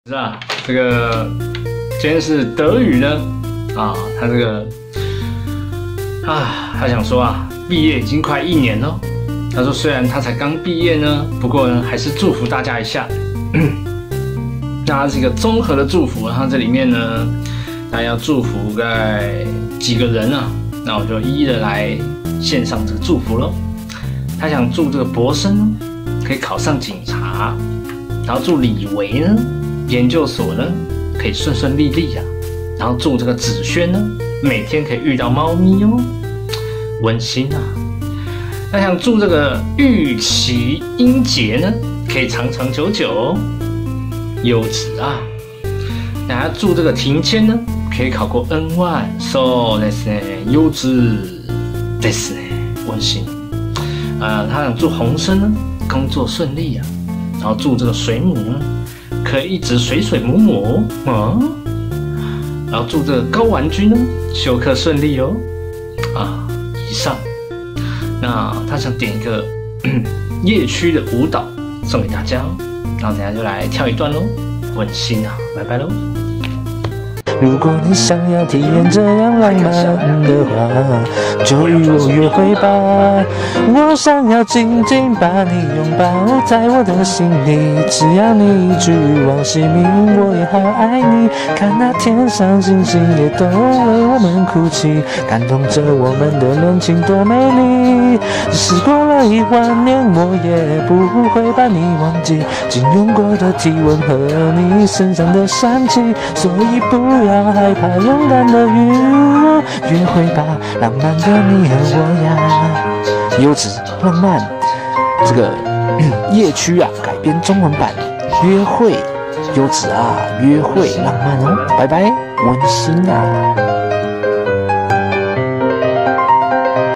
是啊，这个今天是德语呢，他这个他想说毕业已经快1年了。他说虽然他才刚毕业呢，不过呢还是祝福大家一下。那它是一个综合的祝福，然后这里面呢，大家要祝福几个人啊，那我就一一的来献上这个祝福咯。他想祝这个博生可以考上警察，然后祝李维呢研究所呢可以顺顺利利啊，然后祝这个子轩呢每天可以遇到猫咪哦，温馨啊。那想祝这个玉琪英杰呢可以长长久久哦，优质啊。大家祝这个庭谦呢可以考过 N1， そうですね，优质ですね，温馨。他想祝洪生呢工作顺利啊，然后祝这个水母呢可以一直水水母母然后祝这个高玩君呢修课顺利哦。以上。那他想点一个夜区的舞蹈送给大家哦，然后等下就来跳一段咯，温馨啊，拜拜咯。 如果你想要体验这样浪漫的话，就与我约会吧。我想要紧紧把你拥抱在我的心里，只要你一句往昔明，我也好爱你。看那天上星星也都为我们哭泣，感动着我们的恋情多美丽。即使过了1万年，我也不会把你忘记，紧拥过的体温和你身上的香气，所以不要害怕，勇敢的与我约会吧，浪漫的你和我呀。优质浪漫，这个夜区改编中文版，约会优质约会浪漫哦，拜拜，温馨啊。